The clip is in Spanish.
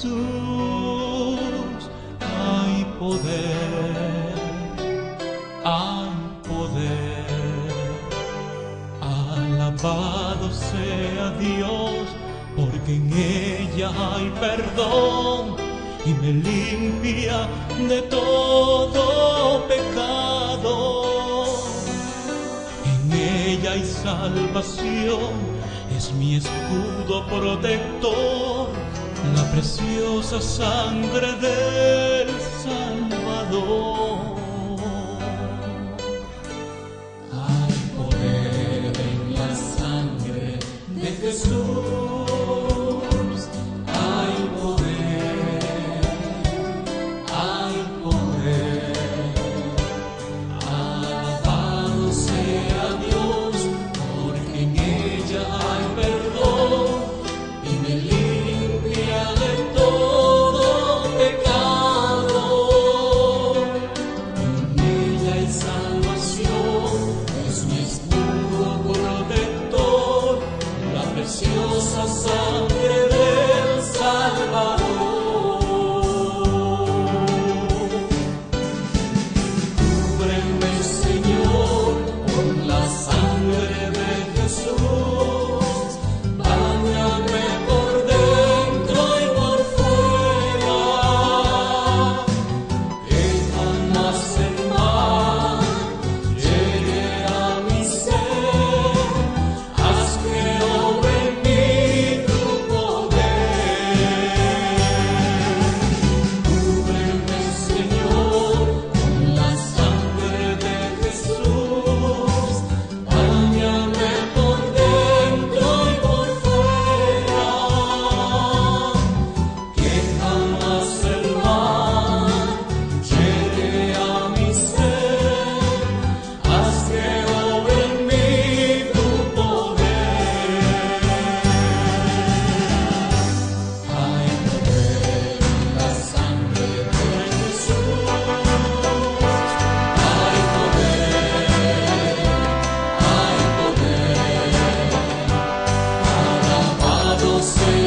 Jesús hay poder, hay poder. Alabado sea Dios, porque en ella hay perdón y me limpia de todo pecado. En ella hay salvación, es mi escudo protector, la preciosa sangre del Salvador. Hay poder en la sangre de Jesús, hay poder, hay poder. Alabado sea Dios, porque en ella hay perdón y me limpia de todo pecado. En ella hay salvación, es mi escudo protector, la preciosa sangre del Salvador. Cúbreme, Señor, con la sangre de Jesús, báñame por dentro y por fuera, que jamás el mal llegue a mi ser. Haz que obre en mí tu poder. Cúbreme, Señor, con la sangre de Jesús, báñame por dentro y por fuera, que jamás el mal llegue a mi ser. Haz que obre en mí tu poder. Hay poder en la sangre de Jesús, hay poder, hay poder. Alabado sea